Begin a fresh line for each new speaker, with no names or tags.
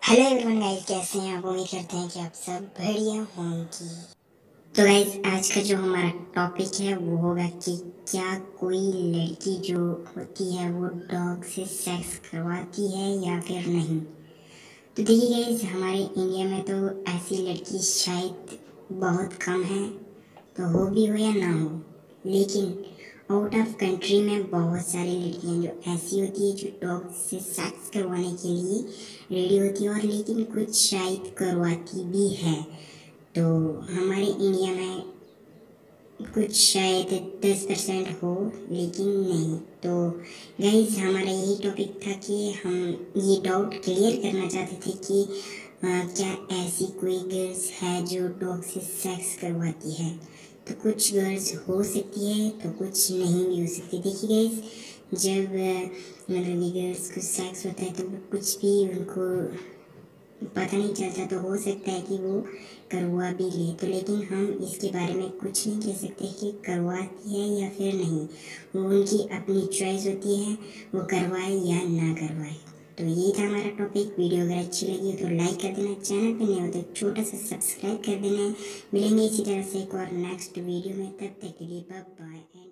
Hello everyone guys, कैसे हैं आप। उम्मीद करते हैं कि आप सब बढ़िया होंगे। तो गाइस, आज का जो हमारा टॉपिक है वो होगा कि क्या कोई लड़की जो होती है वो डॉग से सेक्स करवाती है या फिर नहीं। तो देखिए गाइस, हमारे इंडिया में तो ऐसी लड़की शायद बहुत कम है, तो हो भी हो या ना हो, लेकिन आउट ऑफ कंट्री में बहुत सारी लड़कियां जो ऐसी होती है जो डॉग से सेक्स करवाने के लिए रेडी होती है, और लेकिन कुछ शायद करवाती भी है। तो हमारे इंडिया में कुछ शायद 10% हो, लेकिन नहीं। तो गाइज, हमारा यही टॉपिक था कि हम ये डाउट क्लियर करना चाहते थे कि क्या ऐसी कोई गर्ल्स है जो डॉग से सेक्स करवाती है। तो कुछ गर्ल्स हो सकती है तो कुछ नहीं भी हो सकती। देखिए गाइज, जब मतलब ये गर्ल्स को सेक्स होता है तो वो कुछ भी उनको पता नहीं चलता, तो हो सकता है कि वो करवा भी ले। तो लेकिन हम इसके बारे में कुछ नहीं कह सकते कि करवाती है या फिर नहीं। वो उनकी अपनी चॉइस होती है, वो करवाए या ना करवाए। तो यही था हमारा टॉपिक। वीडियो अगर अच्छी लगी हो तो लाइक कर देना, चैनल पे नए हो तो छोटा सा सब्सक्राइब कर देना। मिलेंगे इसी तरह से एक और नेक्स्ट वीडियो में, तब तक के लिए बाय बाय।